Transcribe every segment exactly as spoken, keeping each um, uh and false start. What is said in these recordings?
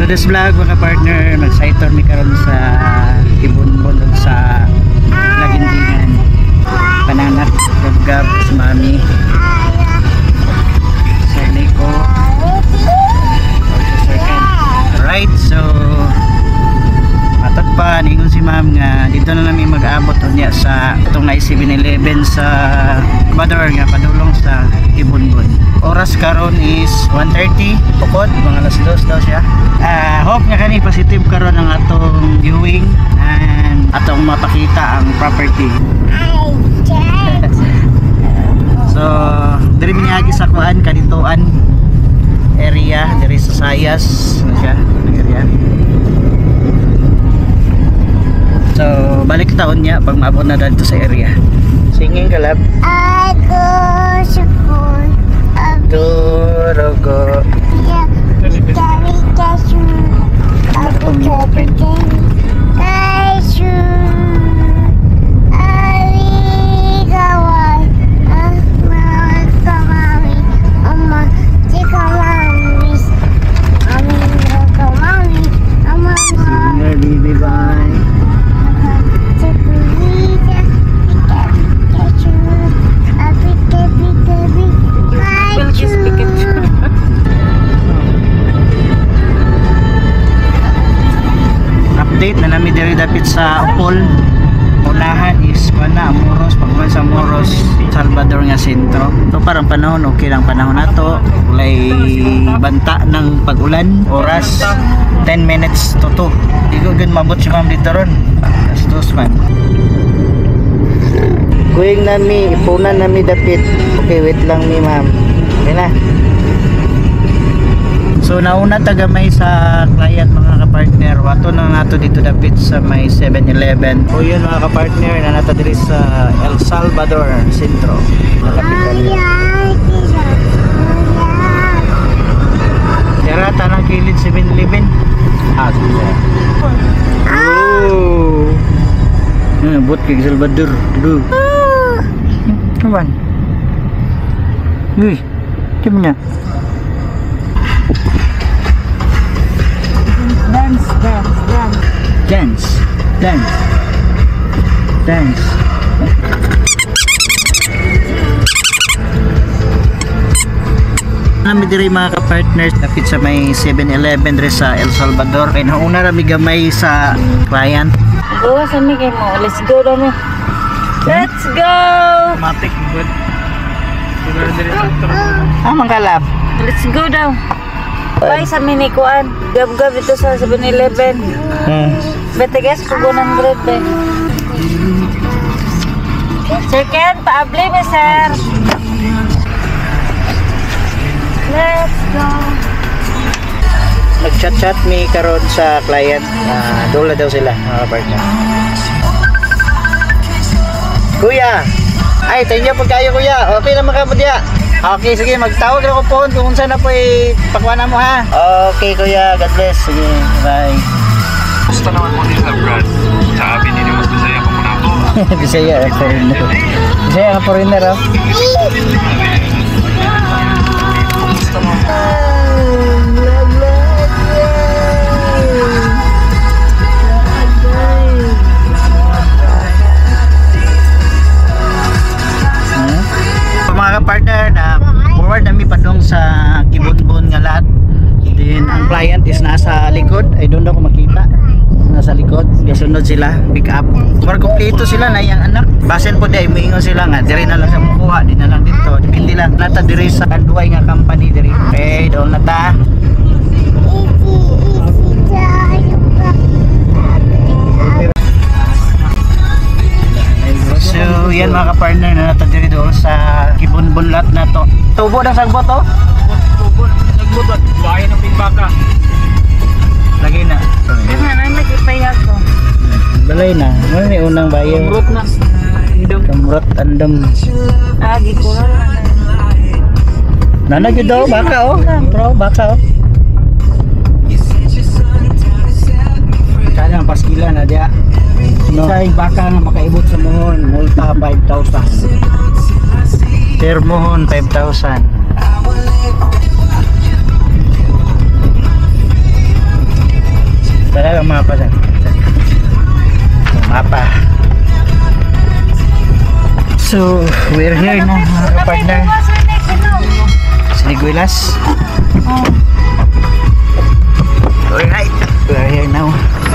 today's vlog mga partner, mag-sightor mi karon sa Kibunbon sa Lagindingan. Pananak, gab-gab sa mami. Sir Nico. Alright, so matot pa ningon si ma'am nga dito na namin mag-abot unya sa itong na seven eleven sa Bador nga padulong sa Kibunbon. Oras karon is one thirty tukod mga alas dos daw siya. Uh, hope nga kani positive karon ang atong viewing and atong mapakita ang property. So diri miniagi sa kuan kadituan area diri sa Sayas ano siya ang area. So balik taon niya pag maabot na dito sa area. Singing kalab. I go school. Durogo. Yeah. Dari kasu. Aku kepiting. Kasu. Ali kawan. Ah, kawali. Amma cikawali. Ami kawali. Amma. Singer baby bye. Update na namin diri dapit sa Upol. Unahan is pana Moros, pagman sa Moros, Salvador nga sentro. So parang panahon okay lang panahon nato. Ulay banta ng pag-ulan. Oras ten minutes to two. Di ko gud mabot si ma'am dito ron. Astos man. Kuing nami, ipunan nami dapit. Okay, wait lang mi ma'am. Okay na. So nauna tagamay sa client mga kapartner. Wato na nato dito dapit sa may seven eleven. O yun mga kapartner na nato diri sa El Salvador Centro. Tara tanang kilid seven eleven. Ah, oh. Nah, buat ke Salvador dulu. Kawan. Wih, gimana? Dance, dance, dance. Dance, dance, dance. Nami diri mga ka-partners dapit sa may seven eleven diri sa El Salvador. Kay nauna ra mi gamay sa client. Go sa mi kay mo. Let's go daw mi. Let's go. Matik good. Ah, mangkalap. Let's go daw. Bye sa minikuan. Gab-gab ito sa seven eleven. Hmm. Bete guys, kugo ng bread be. Sir Ken, paabli mi sir. Let's go. Nag-chat-chat mi karon sa client na uh, dola daw sila mga partner. Kuya. Ay, thank you po kayo kuya. Okay naman ka mo diya. Okay, sige, magtawag ako po kung saan na po ipakwana mo ha. Okay kuya, God bless. Sige, bye. Gusto naman mo nila Brad. Sabi nila mas Bisaya pa muna po. Bisaya, foreigner. Bisaya ka foreigner oh. Gusto mo. Mga partner na forward nami padong sa Kibunbon nga lahat. Then ang client is nasa likod. I don't know kung makita. Nasa likod. Gasunod sila. Pick up. More kompleto sila na yung anak. Basen po dahil moingon sila nga. Diri na lang sa mukuha. Di na lang dito. Dipindi lang. Nata diri sa Anduay nga company diri. Okay. Doon na ta. So yan mga ka-partner na nata diri doon sa Kibunbon lot na to. Tubo ng sagbot to? Tubo ng sagbot at bayan ng pigbaka. Lagi na. Ano na nagipayag ko. Balay na. Ano may unang bayan? Kamrot na. Andam. Kamrot andam. Ah, gikuran na. Nanag yun daw, baka oh. Bro, baka oh. Kaya ang paskila na dia. No. Sa baka nga makaibot sa mohon, multa five thousand. Per mohon five thousand. Sana ang mapa dyan. Mapa. So, we're here na mga kapartner. Siniguelas. Alright, we're here now.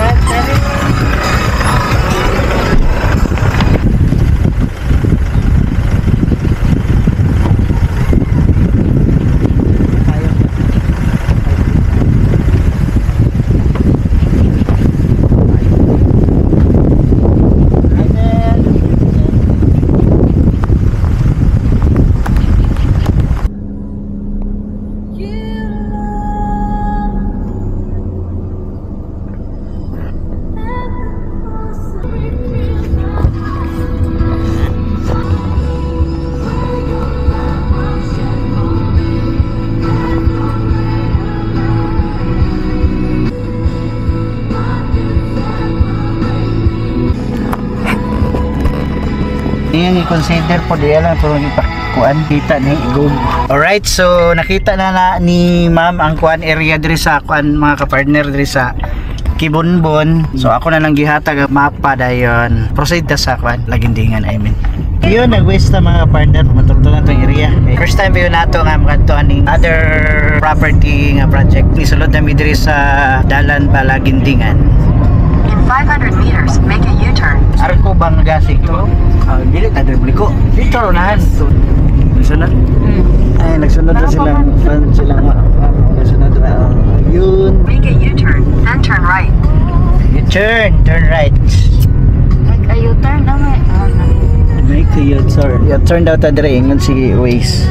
Yan i-consider po di alam pero ipakuan kita ni gold. Alright, so nakita na, na ni ma'am ang kuan area diri sa kuan mga kapartner diri sa Kibunbon. So ako na lang gihatag ang mapa dayon. Proceed ta sa kuan Lagindingan, I mean. Yun, nag-waste na mga partner, matultulan itong area. Okay. First time yun nato nga makatuan ni other property nga project. Isulod na mi diri sa Dalan Balagindingan. In five hundred meters, make a U-turn. Arko bang gasig to? Ah, dili ta diri bliko. Dito unahan. Nagsunod. Ay, nagsunod na silang fan silang nagsunod na. Yun. Make a U-turn, then turn right. You turn, turn right. Like a U-turn na may. Make a U-turn. You turn daw ta diri ingon si Waze.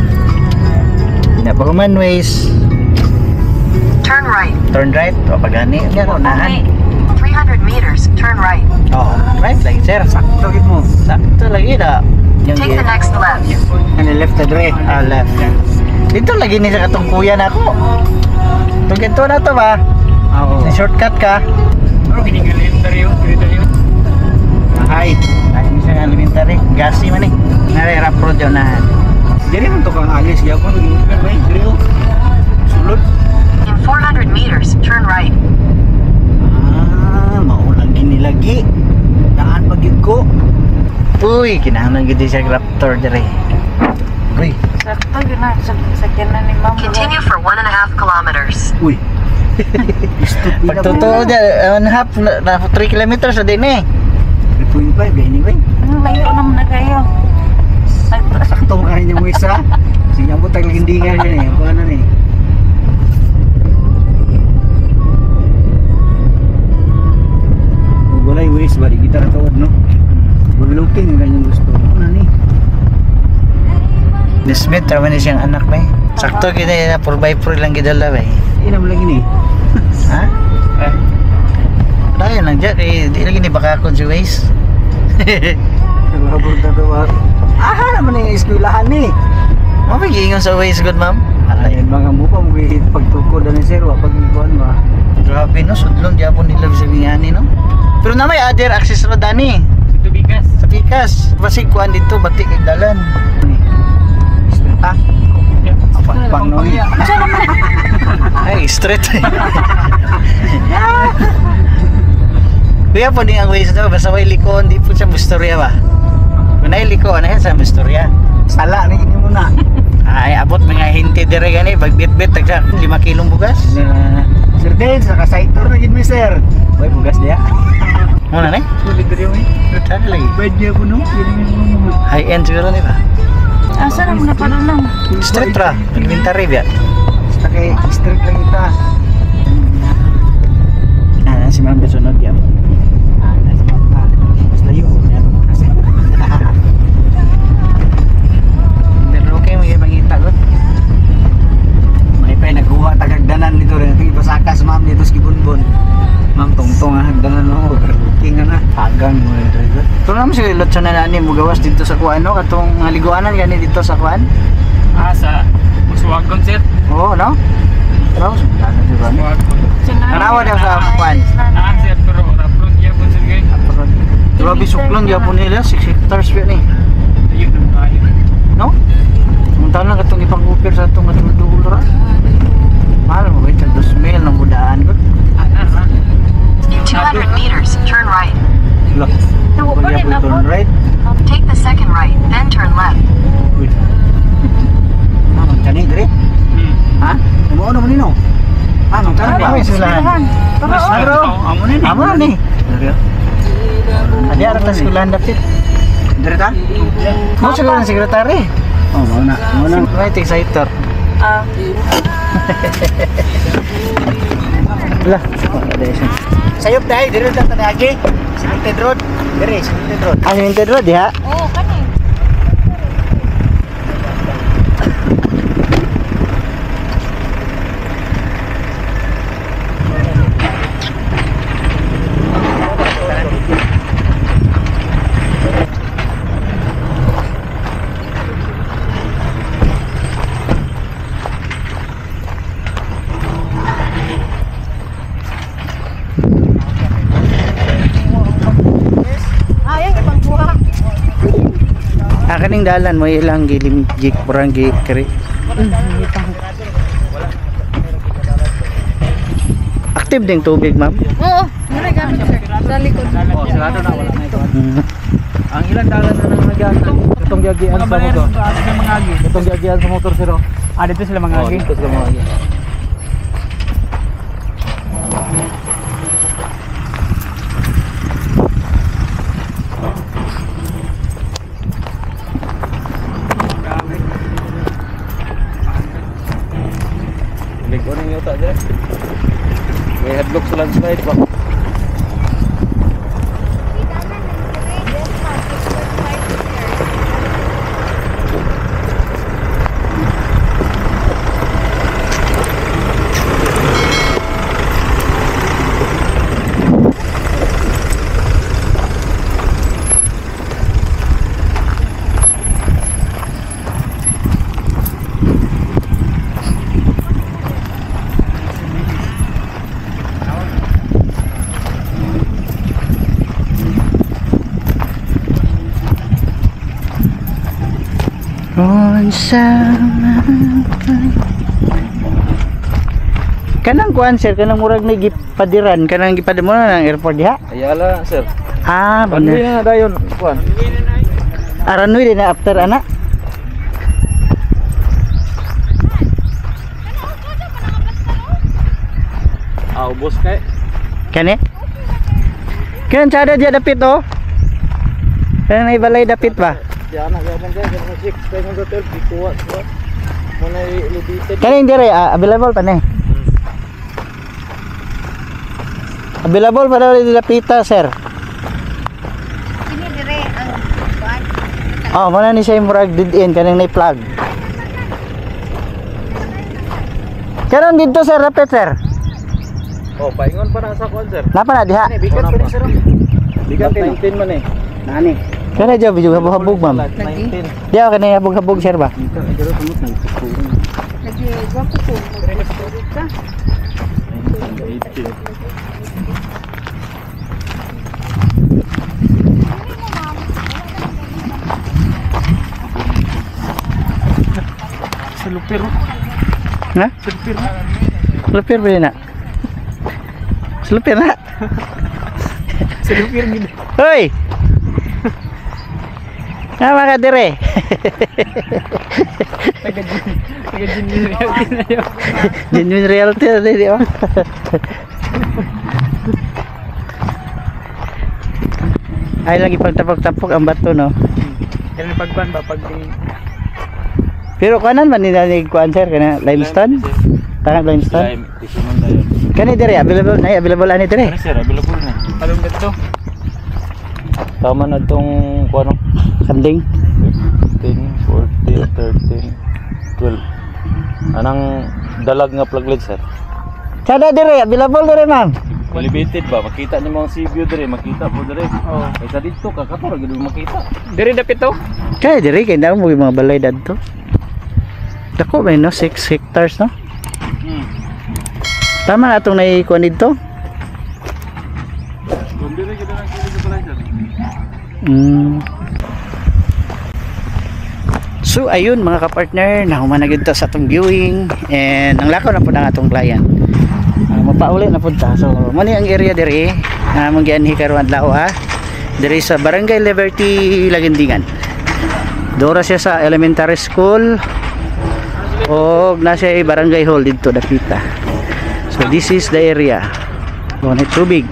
Na pa man Waze. Turn right. Turn right o pagani nga unahan. three hundred meters, turn right. Oh, right lagi sir. Sakto gid mo. Sakto lagi da. Yung Take the next left. ano left na dre? Ah, left. Dito lagi ni sa katong kuya nako. Tugento na to ba? Oo. Shortcut ka. Pero gining elementary yun, dito yun. Ay, ay sa elementary. Gasi man eh. Nare rap road yun na. Jadi man to kang alis gyapon may dito. Sulod. In four hundred meters, turn right. Ah, maulang gini lagi. Daan pagid ko. Uy, kinahanglan gid siya Raptor dire. Uy, Sakto yun na. Sa sakyanan ni ma'am. Continue for one and a half kilometers. Uy. pagtotoo dia one half na na three kilometers sa din eh. three point five anyway. Ang layo naman na kayo. Nag- Sakto ka niya mo isa. Sinya mo tag lindingan yan eh. Ako ano ni. Walay waste bari kita ra tuod no. Overlooking ang kanyang gusto. Ano ni? Nismith raman ni siyang anak ba eh. Sakto kita na four by four lang gidala ba eh. Inam lagi ni. Ha? Dahil lang dyan eh, di lagi ni baka akong si Waze. Nagabot na to ba? Ah, naman yung eskwelahan ni. Mapagingon sa Waze good ma'am. Alay. Ayun mga mukha mo gihit pagtukod na ni sir wa pagikuan ba. Grabe no, sudlon gyapon nila sa bingani no. Pero na may other access ra dani. Ito bigas. Sa Pikas, basig kuan dito batik kay dalan. Ha? Apa pang no ni? Ay, straight. Kuya po din ang Waze daw, basta may likon, di po siya mustorya ba? Kung ay likon, ay sa mustorya. Sala ni gini muna. Ay, abot mga hinti dire gani, bagbit-bit tagsa lima kilong bugas. Na Sir Dale, sa kasaitor na gid mi sir. Boy bugas dia. Muna na eh? Sulit diri mi. Saan lagi? Bad dia puno. Gini mi mo. High end siguro ni ba? Asa naman na padulong? Straight ra, elementary ba? Basta kay street lang kita. Ah, si Ma'am Besunod yan. Ah, nasa pa. Basta yun. Kasi Pero okay, may mangita ko. may pa nagkuha tagagdanan dito rin. Ito ipasakas ma'am dito sa Kibunbon. Ma'am tongtong ah, hagdanan mo. Overlooking na na. Hagang mo rin dito. Ito naman si Lotso na nani mo gawas dito sa kuan no, katong haliguanan gani dito sa kuan. Ah, sa Muswagon sir. Oo, no? Pero ano di ba? Tanawa daw sa kuan. Ah, sir, pero rapron niya po sir guys. Grabe suklon gyapon nila, six hectares pa ni. Ayun ang tayo. No? Munta lang katong ipang-upir sa itong katong dulo ra. Mahal mo ba ito? Dos mil ng budaan ba? Ah, ah, ah. two hundred meters, turn right. Look. Tuwa pa rin ako. Turn right. Take the second right, then turn left. Uy. Ah, magkani dire? Ha? Ano ano mo nino? Ah, magkani ba? May sulahan. Pero, Amo ni. Amo ni. Adi ara tas kulan dapit. Dire ta? Mo siguro ang sekretary. Oh, mau na. Mau na. Right excitor. ah, Lah, sayop dai dire ta tanagi. Cemented road. Dire cemented road. Ah, cemented road ya. oo, kani. Ah, kaning dalan mo ilang gilim gik kurang gi kri. Active ding tubig, ma'am. Oo, nara gamit sir. Sa likod. Oh, sarado na wala na ito. Mm. Ang ilang dalan na nang nagyan. Itong giagian sa motor. Itong giagian sa motor sir. Ah, dito sila mga agi. Dito sila mga agi. Lig on yung yuta dire. May headlock sa landslide ba? On sama kanang kuan sir kanang murag ni gipadiran kanang gipademo na ng airport diha. Ayala sir. Ah, Ano bener. na dayon kuan? Aranui din na after ana. Ah, ubos kay. Kani? Kanang tsada diya dapit oh. Kanang ibalay dapit ba? Ya anak ya mong kay kung six kay mong hotel bikuwa kuwa. Mo na located. Kaning dire ah, available pa ni. Available pa daw dito dapita sir. Sini dire ang kuan. Oh, mo na ni siya murag dead end kanang nay plug. Karon dito sir dapit sir. Oh, paingon pa na sa kuan sir. Napa na diha? Bigat pa ni sir. Bigat nineteen man eh. Nani? Kana job juga habog ma'am. nineteen. Diya kana habog-habog sir ba? Lagi gwapo ko. Ka. Selupir. Ha? Selupir. Selupir ba yun na? Selupir na? Selupir gid. Hoy! Nama ka dire? Taga-genuine reality na yun. Genuine reality na di ba? Ay lagi pagtapok-tapok ang bato no. Kaya pagban ba pag Pero kanan man nila ni kuan sir kana limestone? Tangan limestone? Lime, tisimon tayo. Kani dire available na available ani dire. Ano sir, available na. Anong dito? Tama na tong kuano? Something. fifteen, fourteen, thirteen, twelve. Anang dalag nga plug light sir? Sada dire available dire ma'am. Elevated ba? Makita niyo mga sea view dire, makita po dire. Oo. Kaysa dito, kakator, gano'n makita. Dire dapit to? Kaya dire kay na mo yung mga balay dadto. Dako ba no six hectares no? Hmm. Tama na itong naikuha dito? Kung dire kita lang kili sa balay sir. Mm. So ayun mga kapartner, nahuman na gito sa atong viewing and ang lakaw na po ng atong client. Uh, mapauli na po ta. So mani ang area dire nga mong gianhi karon adlaw ha. Diri sa Barangay Liberty, Lagindingan. Dora siya sa elementary school o na siya ay barangay hall dito dakita. So this is the area. Bonit tubig.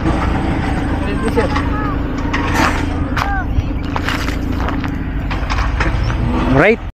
Right.